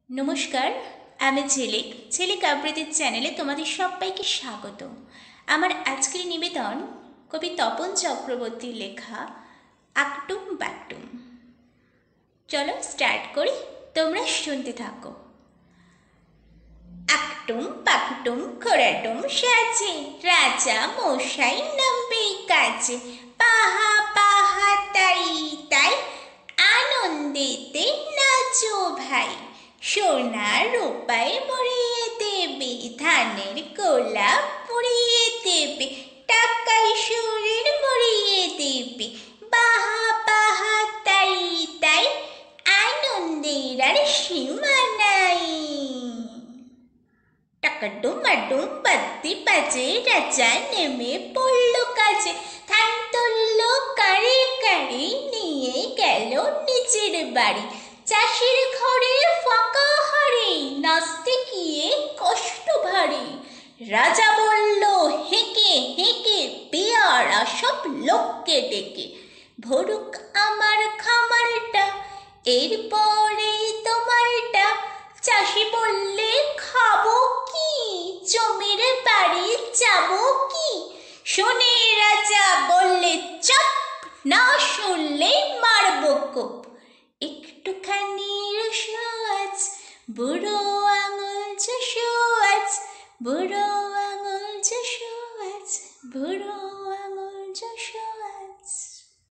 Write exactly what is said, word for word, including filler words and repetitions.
নমস্কার, আমি ঝিলিক। ঝিলিক আবৃত্তির চ্যানেলে তোমাদের সবাইকে স্বাগত। আমার আজকের নিবেদন কবি তপন চক্রবর্তীর লেখা আকটুম বাকটুম। চলো স্টার্ট করি, তোমরা শুনতে থাকো। আকটুম পাকটুম খোরাটুম সাজে, রাজা মশাই নামবে কাজে। পাহা পাহা তাই তাই, আনন্দেতে নাচো ভাই। সোনা রূপায় ভরিয়ে দেবে, ধানের গোলা পুড়িয়ে দেবে, টাকায় শরীর মরিয়ে দেবে। বাহা বাহা তাই তাই, আনন্দের আর সীমা নাই। টাকাডুম আডুম বাদ্যি বাজে, রাজা নেমে পড়ল কাজে। ধান তুলল কারে কারে, নিয়ে গেল নিজের বাড়ি। চাষির ঘরে ফাঁকা হাড়ি, নাচতে গিয়ে কষ্ট ভারী। রাজা বলল হেঁকে হেঁকে, পেয়ারা সব লোককে ডেকে। ভরুক আমার খামারটা, এরপরে তোমারটা। চাষি বললে খাবো কি, জমির বাড়ি যাবো কি। শুনে রাজা বললে চপ, না শুনলে মারবো কোপ। একটুখানি রসো আজ, বুড়ো আঙুল চষো আজ, বুড়ো